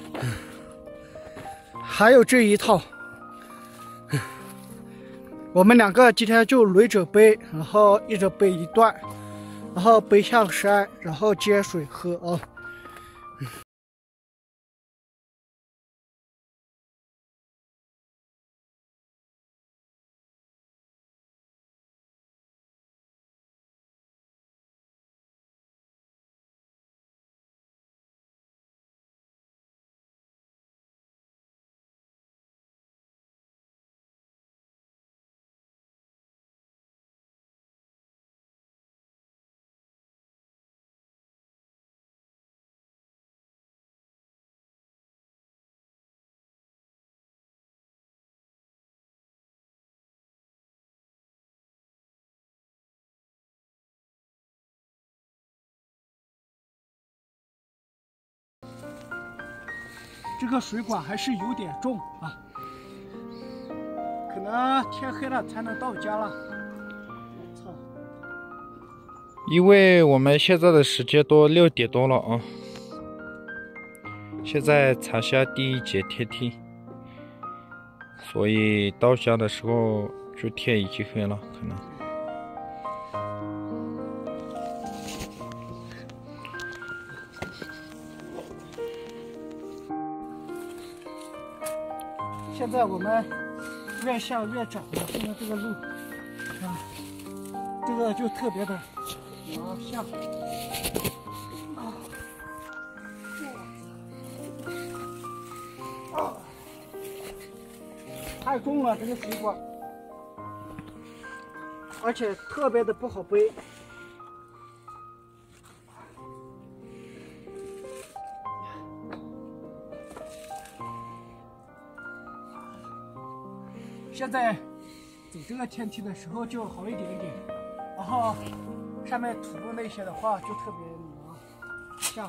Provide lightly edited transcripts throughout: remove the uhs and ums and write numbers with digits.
还有这一套。我们两个今天就轮着背，然后一直背一段，然后背下山，然后接水喝啊。这个水管还是有点重啊，可能天黑了才能到家了。我操！ 因为我们现在的时间都6点多了啊，现在才下第1节天梯，所以到家的时候就天已经黑了，可能。 现在我们越下越窄了，现在这个路啊，这个就特别的往下啊，太重了这个水管，而且特别的不好背。现在走这个天梯的时候就好一点点，然后上面土路那些的话就特别难下。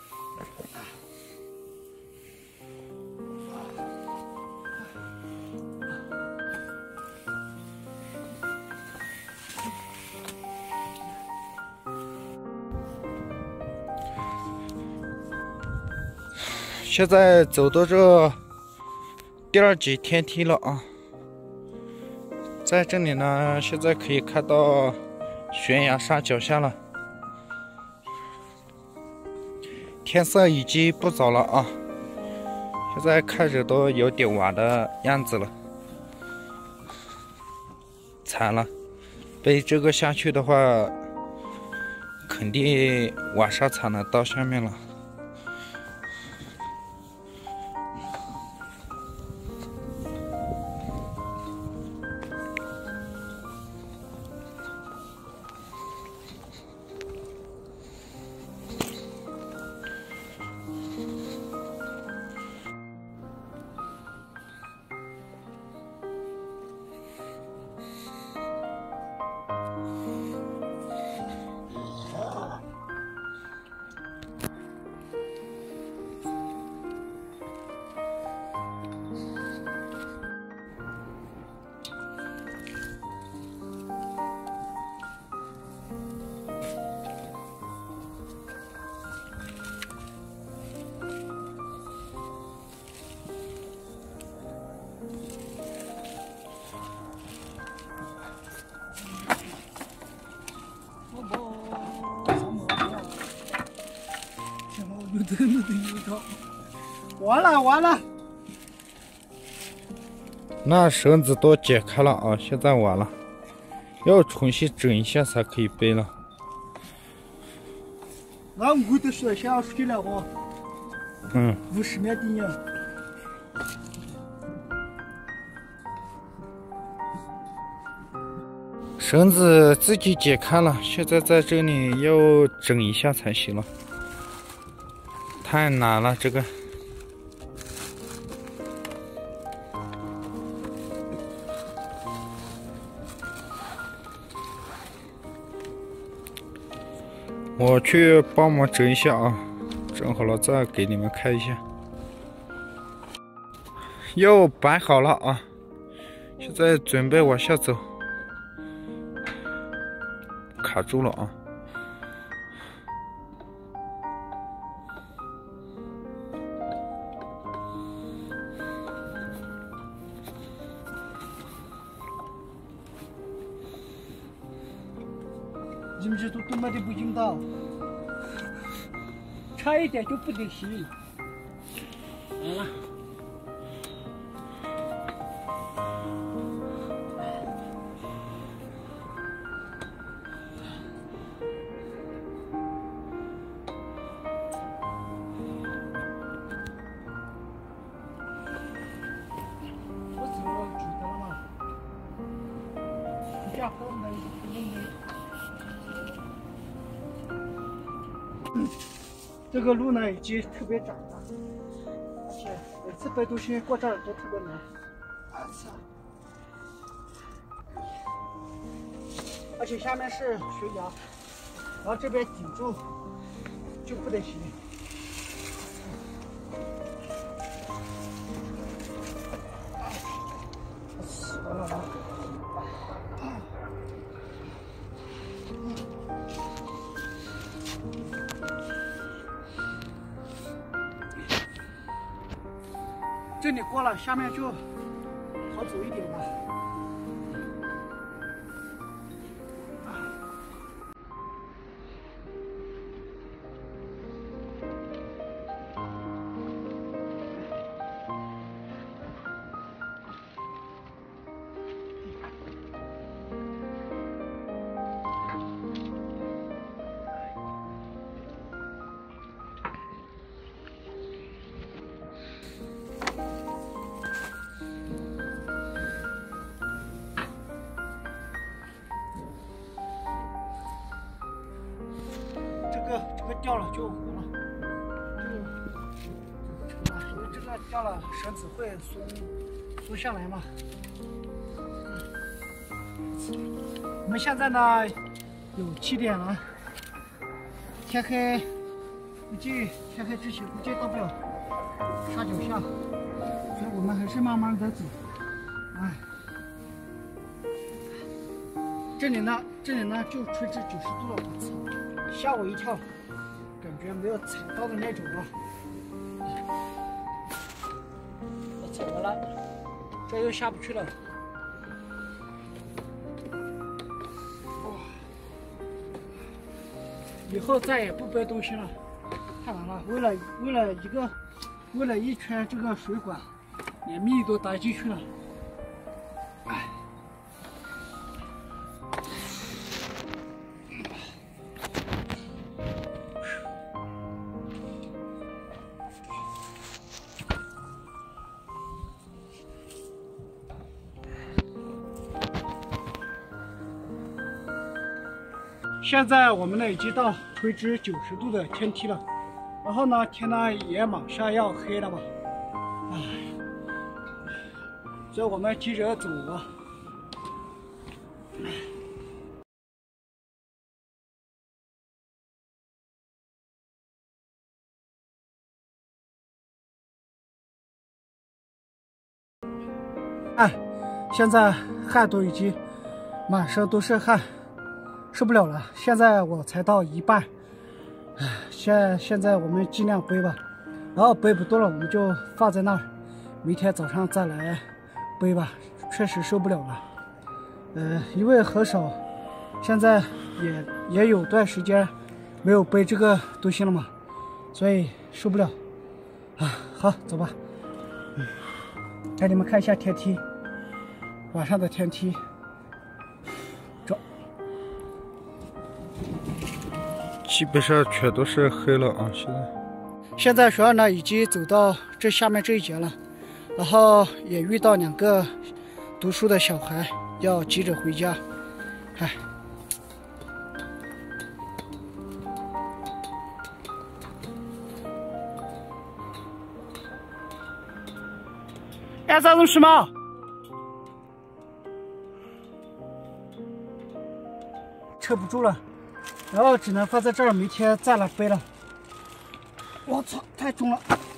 现在走到这第2节天梯了啊，在这里呢，现在可以看到悬崖山脚下了。天色已经不早了啊，现在看着都有点晚的样子了。惨了，背这个下去的话，肯定晚上才能到下面了。 完了完了！ 那绳子都解开了啊，现在完了，要重新整一下才可以背了。 那我的水下去了哦。50米地呀。 绳子自己解开了，现在在这里要整一下才行了，太难了这个。我去帮忙整一下啊，整好了再给你们看一下。又摆好了啊，现在准备往下走。卡住了啊！ 你们这都多么的不人道，差一点就不得行。完了。我走了，知道了吗？你家后门这个路呢已经特别窄了，而且每次背东西过这儿都特别难。而且下面是悬崖，然后这边顶住就不得行。死了！这里过了，下面就好走一点吧。这个掉了就活了，因为这个掉了，绳子会松下来嘛。我们现在呢有7点了，天黑，估计天黑之前估计到不了沙脚下，所以我们还是慢慢的走。哎，这里呢就垂直90度了，我操！吓我一跳，感觉没有踩到的那种啊！我踩完了，这又下不去了。哇！以后再也不背东西了，太难了。为了一圈这个水管，连米都搭进去了。哎。现在我们呢已经到垂直90度的天梯了，然后呢天呢也马上要黑了嘛，唉，所以我们急着走啊。哎，现在汗都已经满身都是汗。受不了了，现在我才到一半，现在我们尽量背吧，然后背不动了我们就放在那儿，明天早上再来背吧，确实受不了了。因为很少，现在也有段时间没有背这个东西了嘛，所以受不了。啊，好，走吧。给你们看一下天梯，晚上的天梯。 基本上全都是黑了啊！ 现在学校呢已经走到这下面这一节了，然后也遇到2个读书的小孩要急着回家，哎。啥东西吗？撑不住了。然后只能放在这儿，明天再来背了。我操，太重了！